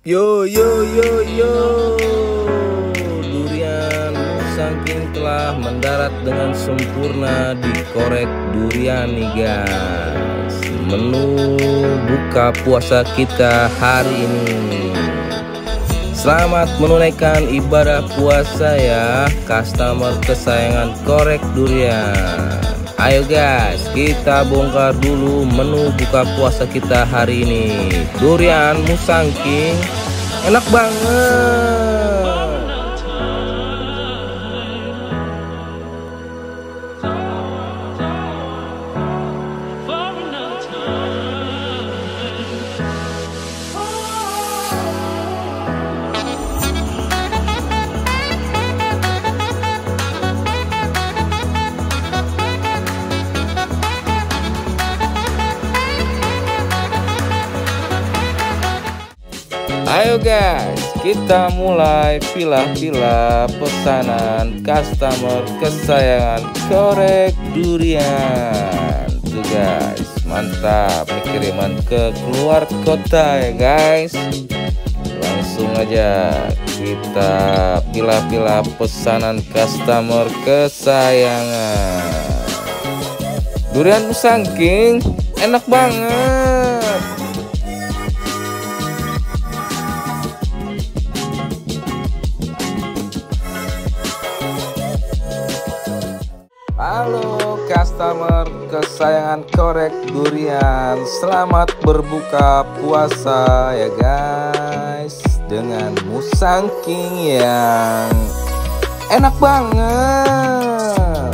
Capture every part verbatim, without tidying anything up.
Yo yo yo yo, durian Musangking telah mendarat dengan sempurna di Korek Durian nih guys. Menu buka puasa kita hari ini. Selamat menunaikan ibadah puasa ya, customer kesayangan Korek Durian. Ayo guys, kita bongkar dulu menu buka puasa kita hari ini. Durian Musangking, enak banget. Ayo guys, kita mulai pilah-pilah pesanan customer kesayangan Korek Durian. Tuh guys, mantap, ini kiriman ke keluar kota ya guys. Langsung aja kita pilah-pilah pesanan customer kesayangan. Durian Musangking, enak banget. Halo customer kesayangan Korek Durian, selamat berbuka puasa ya guys, dengan Musangking yang enak banget.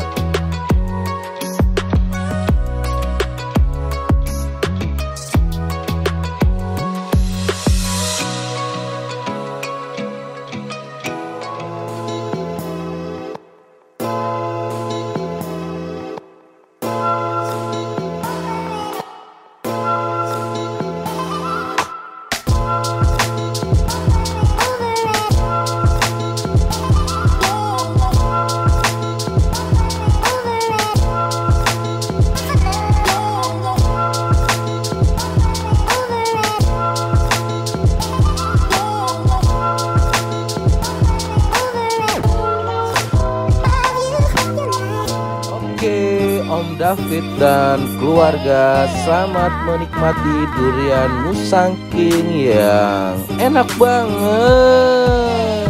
Om David dan keluarga, selamat menikmati durian Musangking yang enak banget.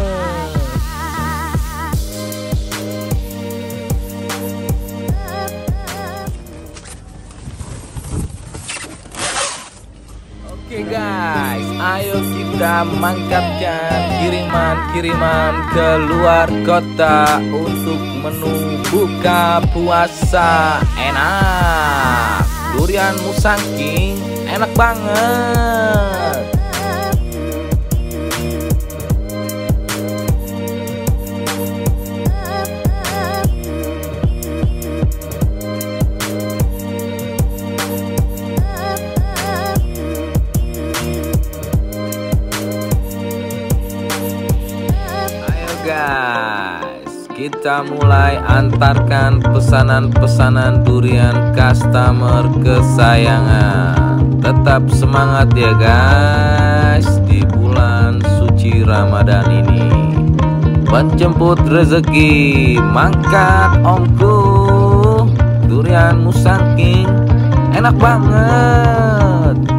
Oke guys, ayo kita mangkatkan kiriman-kiriman ke luar kota untuk menu buka puasa enak. Durian Musangking enak banget. Guys, kita mulai antarkan pesanan-pesanan durian customer kesayangan. Tetap semangat ya guys di bulan suci Ramadan ini. Penjemput rezeki, mangkat omku. Durian Musangking enak banget.